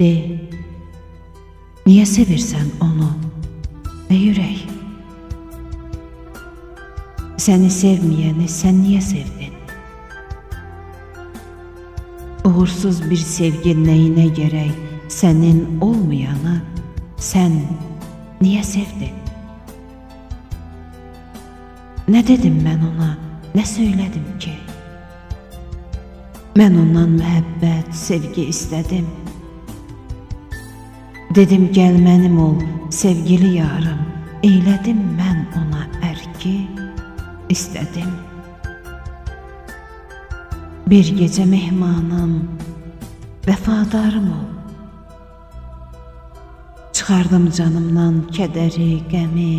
De, niyə sevirsən onu, ey ürək? Səni sevməyəni sən niyə sevdin? Uğursuz bir sevgi nəyinə gərək, sənin olmayanı sən niyə sevdin? Nə dedim mən ona, nə söylədim ki? Mən ondan məhəbbət, sevgi istədim. Dedim gəl mənim ol, sevgili yarım, eylədim mən ona ərki, istədim. Bir gecə mehmanım, vəfadarım ol. Çıxardım canımdan kədəri, qəmi.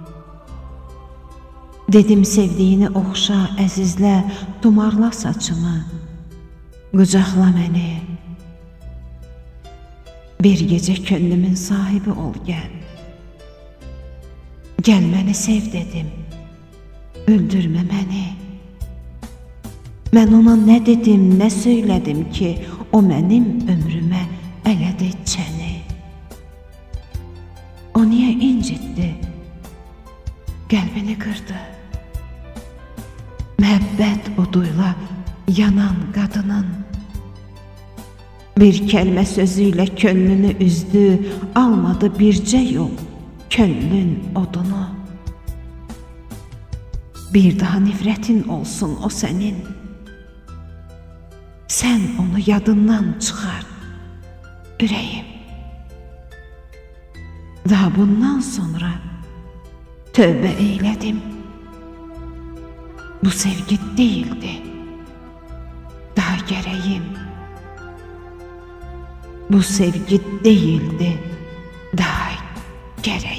Dedim sevdiyini oxşa, əzizlə, tumarla saçımı, qucaqla məni. Bir gecə könlümün sahibi ol gəl. Gəl məni sev dedim, öldürmə məni. Mən ona nə dedim, nə söylədim ki, o mənim ömrümə ələdi çəni. O niyə incitdi, qəlbini qırdı? Məhəbbət oduyla yanan qadının bir kəlmə sözüylə könlünü üzdü, almadı bircə yol könlün odunu. Bir daha nifrətin olsun o sənin, sən onu yadından çıxar, ürəyim. Daha bundan sonra tövbə eylədim. Bu sevgi değildi, daha gərəyim. Bu sevgi değildi, daha gərəyim.